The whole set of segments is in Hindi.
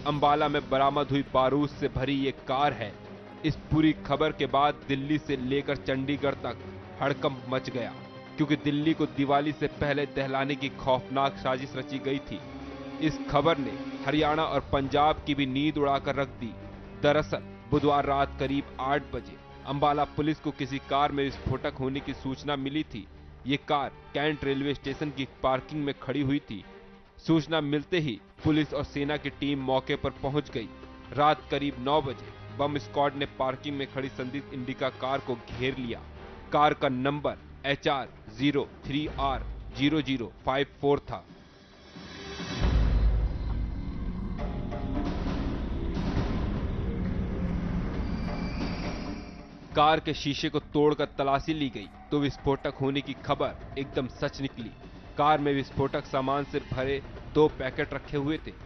अंबाला में बरामद हुई बारूद से भरी ये कार है। इस पूरी खबर के बाद दिल्ली से लेकर चंडीगढ़ तक हड़कंप मच गया, क्योंकि दिल्ली को दिवाली से पहले दहलाने की खौफनाक साजिश रची गई थी। इस खबर ने हरियाणा और पंजाब की भी नींद उड़ाकर रख दी। दरअसल बुधवार रात करीब 8 बजे अंबाला पुलिस को किसी कार में विस्फोटक होने की सूचना मिली थी। ये कार कैंट रेलवे स्टेशन की पार्किंग में खड़ी हुई थी। सूचना मिलते ही पुलिस और सेना की टीम मौके पर पहुंच गई। रात करीब 9 बजे बम स्क्वाड ने पार्किंग में खड़ी संदिग्ध इंडिका कार को घेर लिया। कार का नंबर HR03R0054 था। कार के शीशे को तोड़कर तलाशी ली गई तो विस्फोटक होने की खबर एकदम सच निकली। कार में विस्फोटक सामान से भरे 2 पैकेट रखे हुए थे,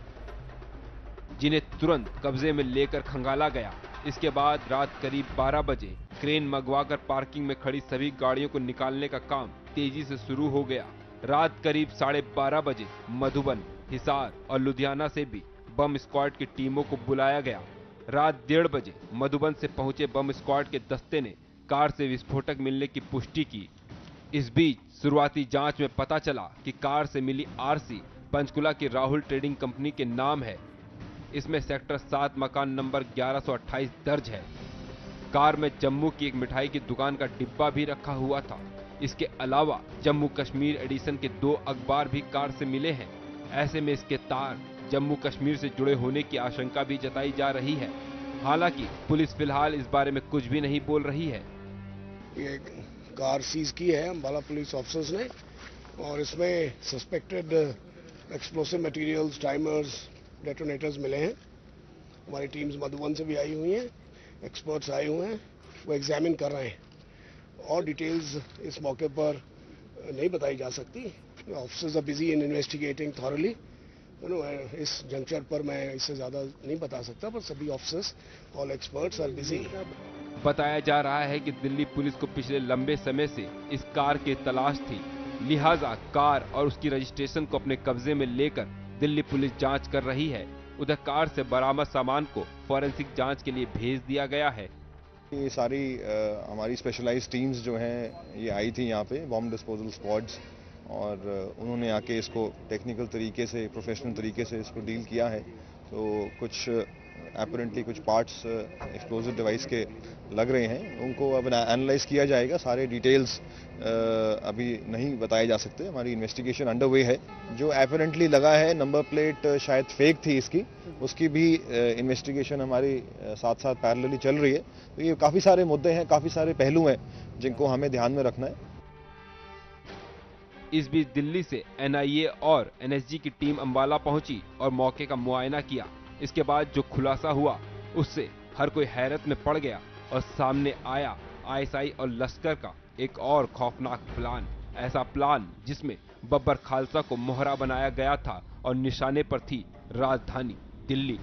जिन्हें तुरंत कब्जे में लेकर खंगाला गया। इसके बाद रात करीब 12 बजे क्रेन मंगवाकर पार्किंग में खड़ी सभी गाड़ियों को निकालने का काम तेजी से शुरू हो गया। रात करीब 12:30 बजे मधुबन, हिसार और लुधियाना से भी बम स्क्वाड की टीमों को बुलाया गया। रात 1:30 बजे मधुबन से पहुंचे बम स्क्वाड के दस्ते ने कार से विस्फोटक मिलने की पुष्टि की। इस बीच शुरुआती जांच में पता चला कि कार से मिली आरसी पंचकुला की राहुल ट्रेडिंग कंपनी के नाम है। इसमें सेक्टर 7 मकान नंबर 1128 दर्ज है। कार में जम्मू की एक मिठाई की दुकान का डिब्बा भी रखा हुआ था। इसके अलावा जम्मू कश्मीर एडिशन के 2 अखबार भी कार से मिले हैं। ऐसे में इसके तार जम्मू कश्मीर से जुड़े होने की आशंका भी जताई जा रही है। हालांकि पुलिस फिलहाल इस बारे में कुछ भी नहीं बोल रही है। ये कार सीज की है अंबाला पुलिस ऑफिसर्स ने, और इसमें suspected explosive materials, timers, detonators मिले हैं। हमारी टीम्स मधुबन से भी आई हुई हैं, एक्सपर्ट्स आए हुए हैं, वो एग्जामिन कर रहे हैं और डिटेल्स इस मौके पर नहीं बताई जा सकती। Officers are busy in investigating thoroughly. इस जंक्चर पर मैं इससे ज्यादा नहीं बता सकता, पर सभी officers, all experts are busy. बताया जा रहा है कि दिल्ली पुलिस को पिछले लंबे समय से इस कार की तलाश थी, लिहाजा कार और उसकी रजिस्ट्रेशन को अपने कब्जे में लेकर दिल्ली पुलिस जांच कर रही है। उधर कार से बरामद सामान को फॉरेंसिक जांच के लिए भेज दिया गया है। ये सारी हमारी स्पेशलाइज्ड टीम्स जो हैं ये आई थी यहाँ पे, बॉम्ब डिस्पोजल स्क्वाड्स, और उन्होंने आके इसको टेक्निकल तरीके से, प्रोफेशनल तरीके से इसको डील किया है। तो कुछ अपरेंटली कुछ पार्ट्स एक्सप्लोजिव डिवाइस के लग रहे हैं, उनको अब एनालाइज किया जाएगा। सारे डिटेल्स अभी नहीं बताए जा सकते। हमारी इन्वेस्टिगेशन अंडरवे है। जो अपरेंटली लगा है, नंबर प्लेट शायद फेक थी इसकी, उसकी भी इन्वेस्टिगेशन हमारी साथ साथ पैरेलली चल रही है। तो ये काफ़ी सारे मुद्दे हैं, काफ़ी सारे पहलू हैं जिनको हमें ध्यान में रखना है। इस बीच दिल्ली से एनआईए और एनएसजी की टीम अंबाला पहुंची और मौके का मुआयना किया। इसके बाद जो खुलासा हुआ उससे हर कोई हैरत में पड़ गया और सामने आया आईएसआई और लश्कर का एक और खौफनाक प्लान। ऐसा प्लान जिसमें बब्बर खालसा को मोहरा बनाया गया था और निशाने पर थी राजधानी दिल्ली।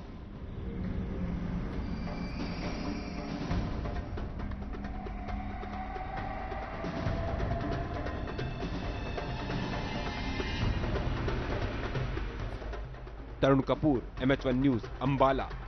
Tarun Kapoor, MH1 news, Ambala.